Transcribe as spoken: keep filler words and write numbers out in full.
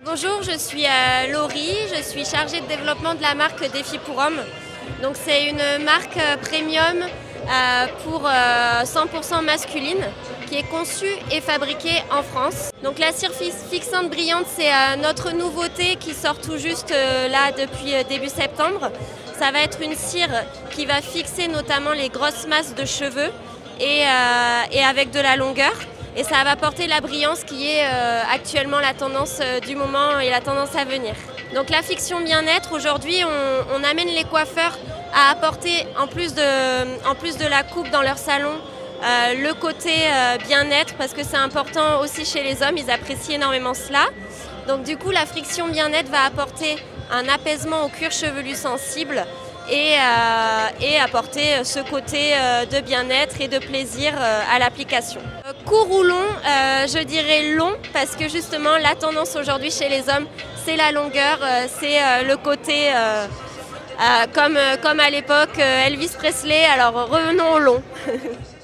Bonjour, je suis euh, Laurie, je suis chargée de développement de la marque Défi pour Hommes. Donc c'est une marque euh, premium euh, pour euh, cent pour cent masculine qui est conçue et fabriquée en France. Donc la cire fixante brillante, c'est euh, notre nouveauté qui sort tout juste euh, là depuis euh, début septembre. Ça va être une cire qui va fixer notamment les grosses masses de cheveux et, euh, et avec de la longueur. Et ça va apporter la brillance qui est euh, actuellement la tendance euh, du moment et la tendance à venir. Donc la fiction bien-être, aujourd'hui on, on amène les coiffeurs à apporter en plus de, en plus de la coupe dans leur salon euh, le côté euh, bien-être, parce que c'est important aussi chez les hommes, ils apprécient énormément cela. Donc du coup la friction bien-être va apporter un apaisement au cuir chevelu sensible et, euh, et apporter ce côté euh, de bien-être et de plaisir euh, à l'application. Euh, court ou long, euh, je dirais long, parce que justement la tendance aujourd'hui chez les hommes, c'est la longueur, euh, c'est euh, le côté euh, euh, comme, comme à l'époque Elvis Presley, alors revenons au long.